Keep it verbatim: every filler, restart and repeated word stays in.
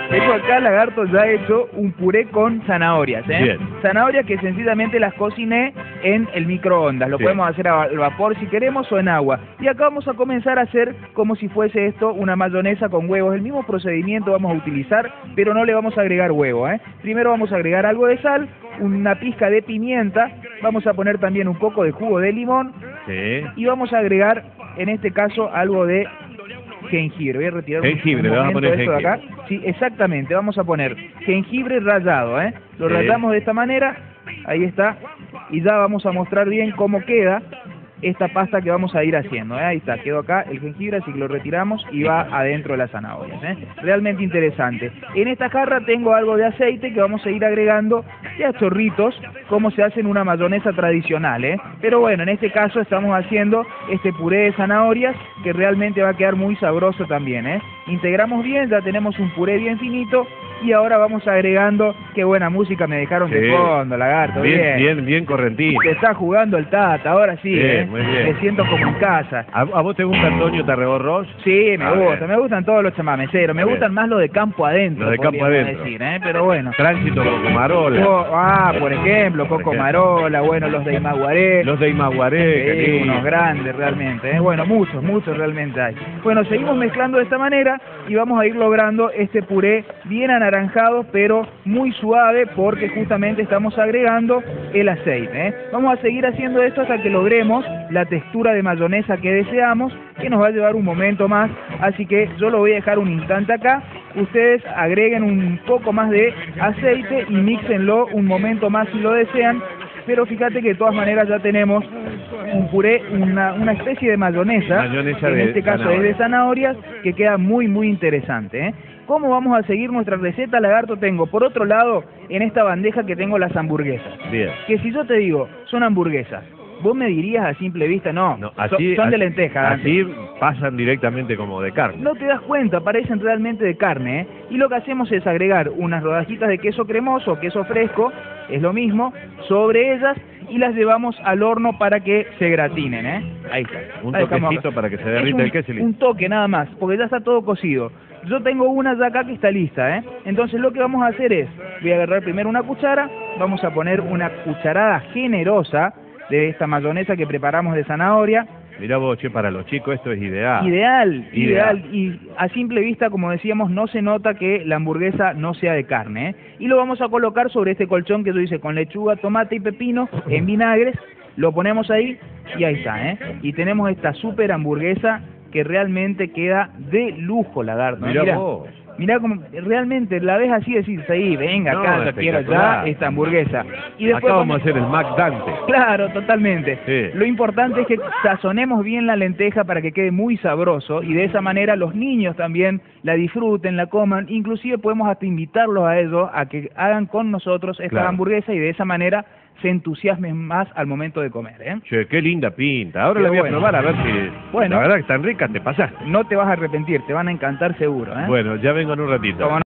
Tengo acá, Lagarto, ya hecho un puré con zanahorias, ¿eh? Bien. Zanahorias que sencillamente las cociné en el microondas. Lo Sí. podemos hacer al vapor si queremos o en agua. Y acá vamos a comenzar a hacer como si fuese esto una mayonesa con huevos. El mismo procedimiento vamos a utilizar, pero no le vamos a agregar huevo, ¿eh? Primero vamos a agregar algo de sal, una pizca de pimienta, vamos a poner también un poco de jugo de limón Sí. y vamos a agregar, en este caso, algo de jengibre. Voy a retirar Jengibre, un le vamos a momento poner esto de acá. jengibre. Sí, exactamente, vamos a poner jengibre rallado, ¿eh? Lo Sí. rallamos de esta manera, ahí está, y ya vamos a mostrar bien cómo queda esta pasta que vamos a ir haciendo, ¿eh? Ahí está, quedó acá el jengibre, así que lo retiramos y va adentro de las zanahorias, ¿eh? Realmente interesante. En esta jarra tengo algo de aceite que vamos a ir agregando de a chorritos, como se hace en una mayonesa tradicional, ¿eh? Pero bueno, en este caso estamos haciendo este puré de zanahorias que realmente va a quedar muy sabroso también, ¿eh? Integramos bien, ya tenemos un puré bien finito y ahora vamos agregando, qué buena música me dejaron Sí. de fondo, Lagarto, Bien, bien. bien, bien correntino. Se está jugando el Tata, ahora sí, Bien, ¿eh? muy bien. Me siento como en casa. ¿A, a vos te gusta Antonio Tarreborros? Sí, me Ah, gusta, bien. me gustan todos los chamameceros, me Bien. gustan más los de campo adentro, Los de campo podríamos adentro. decir, ¿eh? Pero bueno. Tránsito con Comarola. Co- ah, por ejemplo, Por Coco ejemplo. Marola, bueno, los de Imaguaré. Los de Imaguaré, qué Sí, lindo. unos grandes realmente, ¿eh? Bueno, muchos, muchos realmente hay. Bueno, seguimos mezclando de esta manera y vamos a ir logrando este puré bien anaranjado, pero muy suave porque justamente estamos agregando el aceite, ¿eh? Vamos a seguir haciendo esto hasta que logremos la textura de mayonesa que deseamos, que nos va a llevar un momento más, así que yo lo voy a dejar un instante acá. Ustedes agreguen un poco más de aceite y míxenlo un momento más si lo desean, pero fíjate que de todas maneras ya tenemos un puré, una, una especie de mayonesa, Mayonesa que en de este caso zanahoria. es de zanahorias, que queda muy muy interesante, ¿eh? ¿Cómo vamos a seguir nuestra receta, Lagarto? Tengo, por otro lado, en esta bandeja que tengo las hamburguesas, Bien. que si yo te digo, son hamburguesas, vos me dirías a simple vista, no, No, son- así, son de así- lenteja. Dante. Así pasan directamente como de carne. No te das cuenta, parecen realmente de carne, ¿eh? Y lo que hacemos es agregar unas rodajitas de queso cremoso, queso fresco, es lo mismo, sobre ellas y las llevamos al horno para que se gratinen, ¿eh? Ahí está. Un La dejamos toquecito acá. para que se Es derrita un, el queso y listo. un toque nada más, porque ya está todo cocido. Yo tengo una ya acá que está lista, ¿eh? Entonces lo que vamos a hacer es, voy a agarrar primero una cuchara, vamos a poner una cucharada generosa de esta mayonesa que preparamos de zanahoria. Mirá vos, che, para los chicos esto es ideal. Ideal, ideal, Ideal. y a simple vista, como decíamos, no se nota que la hamburguesa no sea de carne, ¿eh? Y lo vamos a colocar sobre este colchón que yo hice con lechuga, tomate y pepino en vinagres, lo ponemos ahí y ahí está, ¿eh? Y tenemos esta super hamburguesa que realmente queda de lujo, Lagarto. ¿eh? Mirá Mirá, vos. mirá como realmente la ves así, decís ahí, venga No, acá, yo quiero ya espectacular. esta hamburguesa. Y después Acá vamos a cuando- hacer el Mac Dante. Claro, totalmente. Sí. Lo importante es que sazonemos bien la lenteja para que quede muy sabroso y de esa manera los niños también la disfruten, la coman. Inclusive podemos hasta invitarlos a ellos a que hagan con nosotros esta Claro. hamburguesa y de esa manera se entusiasmen más al momento de comer, ¿eh? Che, qué linda pinta. Ahora Qué la voy bueno. a probar a ver si... Bueno. La verdad que están ricas, te pasaste. No te vas a arrepentir, te van a encantar seguro, ¿eh? Bueno, ya vengo en un ratito. Cómo no.